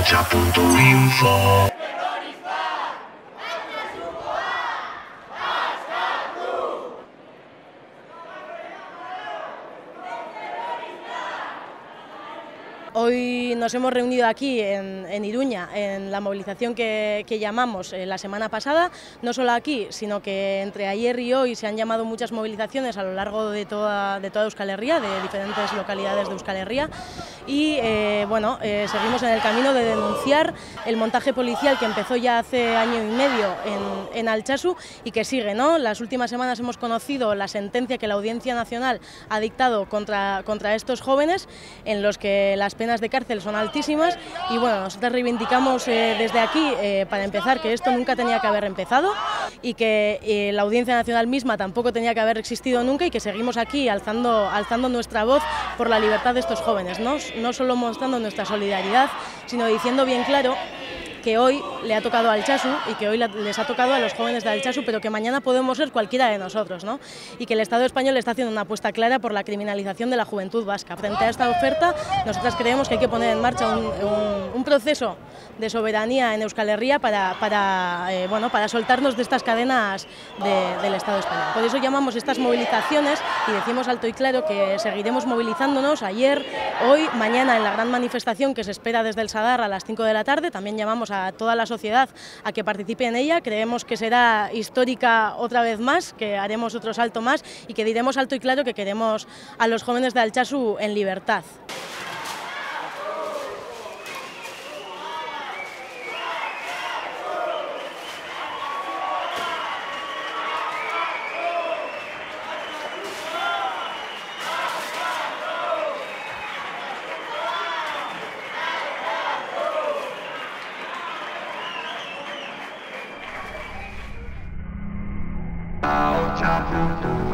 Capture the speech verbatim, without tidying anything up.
Ahocha punto info. Hoy nos hemos reunido aquí en, en Iruña, en la movilización que, que llamamos eh, la semana pasada, no solo aquí, sino que entre ayer y hoy se han llamado muchas movilizaciones a lo largo de toda, de toda Euskal Herria, de diferentes localidades de Euskal Herria, y eh, bueno, eh, seguimos en el camino de denunciar el montaje policial que empezó ya hace año y medio en, en Altsasu y que sigue, ¿no? Las últimas semanas hemos conocido la sentencia que la Audiencia Nacional ha dictado contra, contra estos jóvenes, en los que las penas de cárcel son altísimas y bueno, nosotros reivindicamos eh, desde aquí, eh, para empezar, que esto nunca tenía que haber empezado y que eh, la Audiencia Nacional misma tampoco tenía que haber existido nunca y que seguimos aquí alzando, alzando nuestra voz por la libertad de estos jóvenes, ¿no? No solo mostrando nuestra solidaridad, sino diciendo bien claro que hoy le ha tocado a Altsasu y que hoy les ha tocado a los jóvenes de Altsasu, pero que mañana podemos ser cualquiera de nosotros, ¿no? Y que el Estado español está haciendo una apuesta clara por la criminalización de la juventud vasca. Frente a esta oferta, nosotras creemos que hay que poner en marcha un, un, un proceso de soberanía en Euskal Herria para, para, eh, bueno, para soltarnos de estas cadenas de, del Estado español. Por eso llamamos estas movilizaciones y decimos alto y claro que seguiremos movilizándonos ayer, hoy, mañana en la gran manifestación que se espera desde el Sadar a las cinco de la tarde. También llamamos a toda la sociedad a que participe en ella. Creemos que será histórica otra vez más, que haremos otro salto más y que diremos alto y claro que queremos a los jóvenes de Altsasu en libertad. Ahocha punto